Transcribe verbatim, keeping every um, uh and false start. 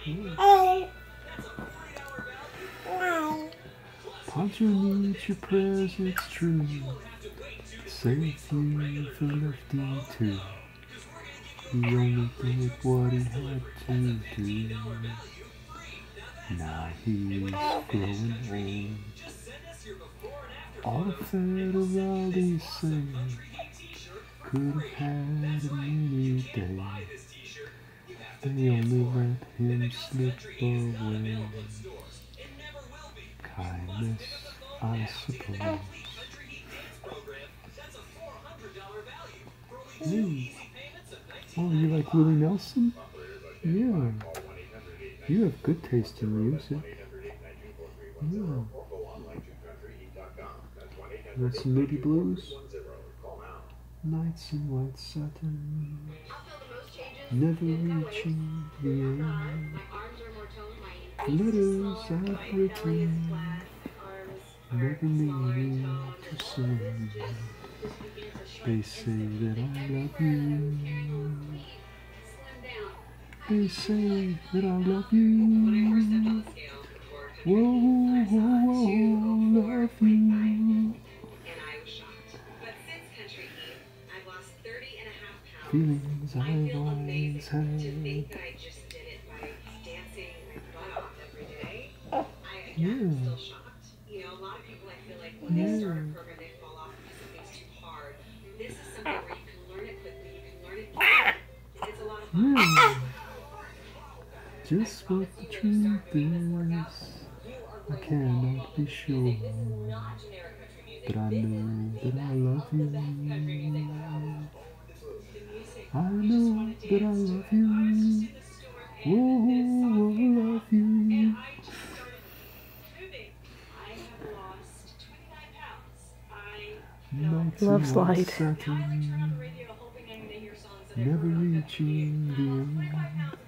Poncho needs your prayers, it's true. Save you for Lefty too. He only did what he had to do. Now he's growing old. All the federales say could have had him any day. They only let him slip away. Kindness, I suppose. Hey. Oh, you like Willie Nelson? Yeah. You have good taste in music. Yeah. You want some Moody Blues? Nights in white satin, never reaching the end. Letters I've written, never meaning to send. They say that I love you. They say that I love you. Whoa, whoa, whoa, love you. Feelings I've always had. Yeah. Yeah. Yeah. Just what the truth is, I cannot be sure, but I know that I love you. I know that I love you. Oh, I love you. Love slide. Satin, never reaching the end.